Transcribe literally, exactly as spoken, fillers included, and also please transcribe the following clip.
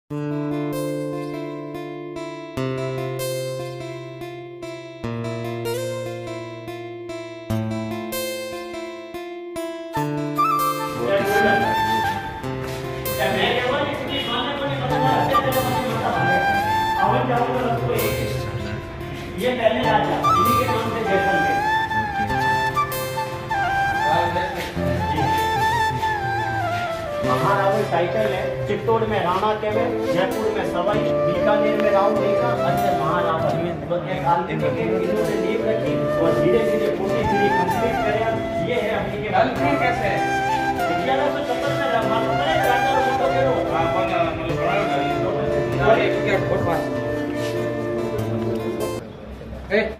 ये पहले राजा इन्हीं के नाम से जयसल थे। महारावण टाइटल है। चित्तौड़ में राणा केवे, जयपुर में सवाई, बीकानेर में राव देखा, अंदर महारावण। तो एक आलमी के इन्होंने नींव रखी और धीरे धीरे पूरी धीरे कंप्लीट कराया। ये है अपनी के गलती कैसे है ग्यारह सौ सत्तर में मालूम है राजा फोटो के रो हां मतलब बड़ा है। और एक क्या फोटो पास ए